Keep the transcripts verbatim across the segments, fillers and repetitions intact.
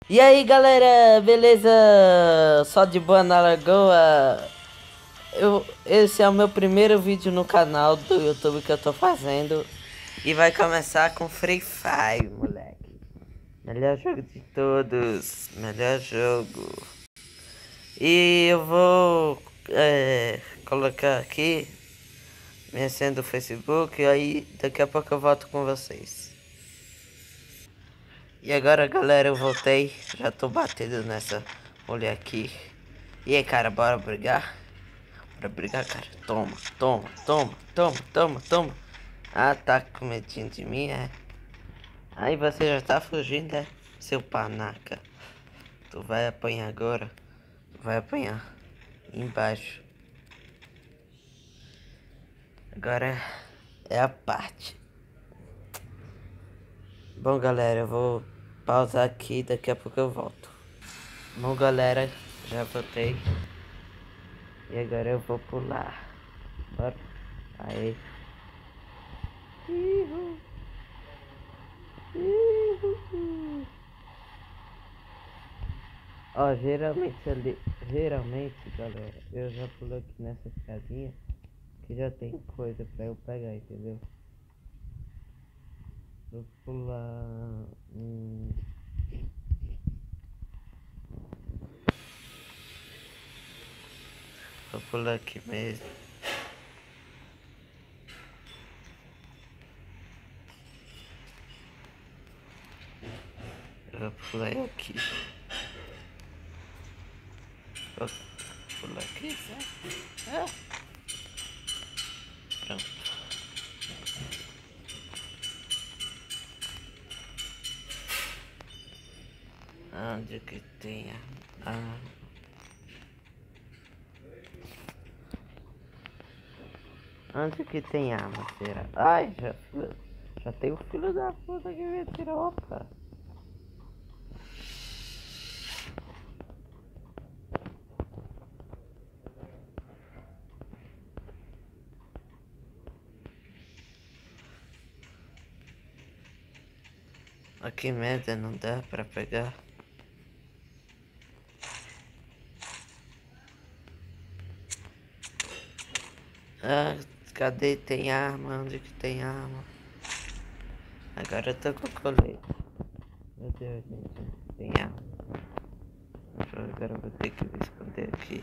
E aí galera, beleza? Só de boa na lagoa. Eu, esse é o meu primeiro vídeo no canal do YouTube que eu tô fazendo. E vai começar com Free Fire, moleque. Melhor jogo de todos. Melhor jogo. E eu vou é, colocar aqui minha senha do Facebook. E aí daqui a pouco eu volto com vocês. E agora galera, eu voltei. Já tô batendo nessa mulher aqui. E aí cara, bora brigar? Bora brigar, cara. Toma, toma, toma, toma, toma, toma. Ah, tá com medinho de mim, é? Aí você já tá fugindo, é? Seu panaca. Tu vai apanhar agora. Tu vai apanhar. Embaixo. Agora é a parte. Bom galera, eu vou pausar aqui. Daqui a pouco eu volto. Bom galera, já voltei. E agora eu vou pular. Bora. Aí. Ihu. Ihu. Ó, geralmente ali, geralmente, galera, eu já pulo aqui nessa casinha que já tem coisa pra eu pegar, entendeu? Vou pular. Hum, vou pular aqui mesmo. Eu vou pular aqui. Vou pular aqui, certo? Ah, pronto. Onde que tem a. Ah, onde que tem arma, será? Ai, já, já tem o filho da puta que me tirou, opa. Ah, que merda, não dá pra pegar. Ah, cadê? Tem arma? Onde que tem arma? Agora eu tô com colete. Meu Deus, gente. Tem arma. Agora eu vou ter que me esconder aqui.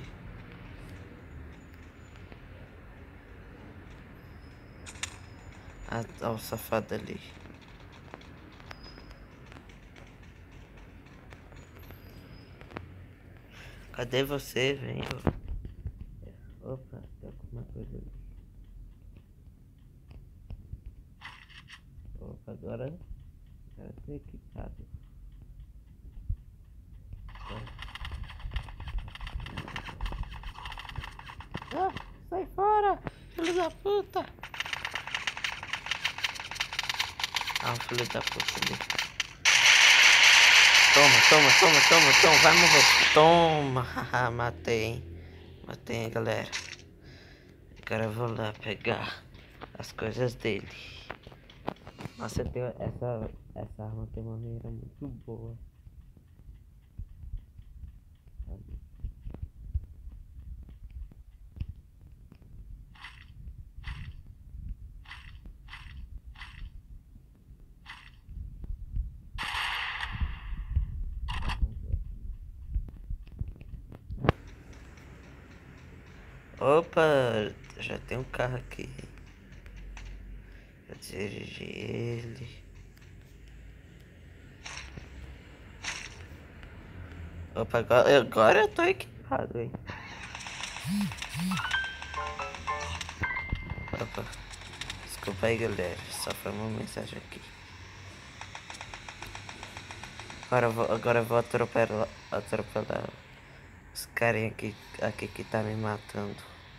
Ah, ó o safado ali. Cadê você? Vem. Opa, tá com uma coisa ali. Opa, agora. Agora tô equipado. Ah, sai fora, filho da puta! Ah, um filho da puta ali. Toma, toma, toma, toma, toma, vai morrer. Toma, haha, matei, hein? Matei, hein, galera. Agora eu vou lá pegar as coisas dele. Nossa, tenho, essa, essa arma tem uma mira muito boa. Opa, já tem um carro aqui. Vou dirigir ele. Opa, agora, agora eu tô equipado, hein? Opa, desculpa aí, galera. Só foi uma mensagem aqui. Agora eu vou, agora eu vou atropelar, atropelar os carinha aqui, aqui que tá me matando.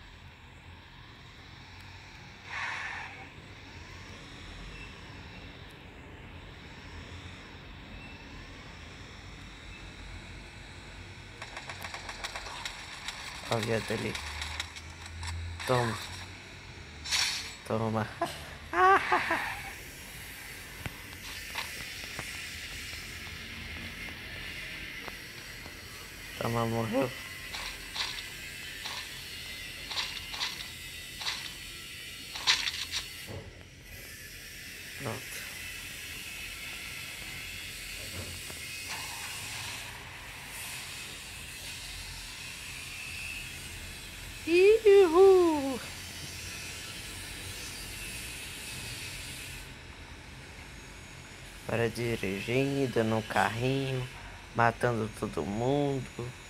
Olha o viado ali. Toma. Toma. Toma, morreu. Pronto. Ihu! Para dirigindo no carrinho, matando todo mundo.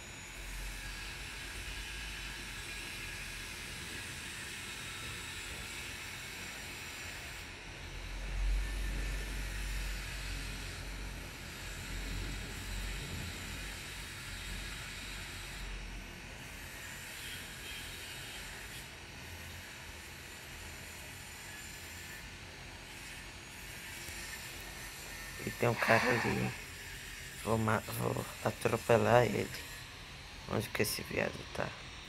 E tem um cara ali. Vou, vou atropelar ele. Onde que esse viado tá?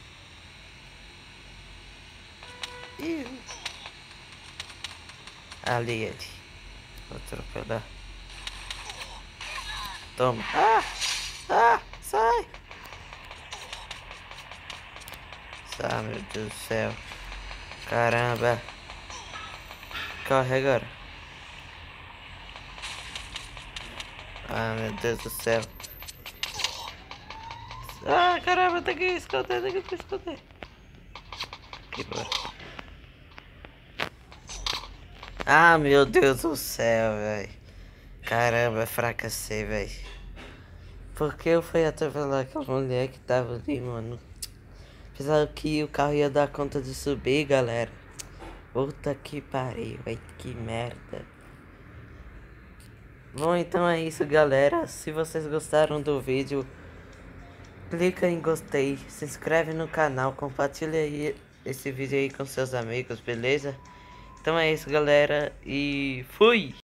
Ih. Ali ele. Vou atropelar. Toma. Ah! Ah! Sai! Ah, meu Deus do céu. Caramba. Corre agora. Ah, meu Deus do céu. Ah, caramba, tem que esconder, tem que esconder. Aqui, bora. Ah, meu Deus do céu, velho. Caramba, fracassei, velho. Por que eu fui atropelar aquela mulher que tava ali, mano? Apesar que o carro ia dar conta de subir, galera. Puta que pariu, velho. Que merda. Bom, então é isso, galera. Se vocês gostaram do vídeo, clica em gostei, se inscreve no canal, compartilha aí esse vídeo aí com seus amigos, beleza? Então é isso, galera, e fui!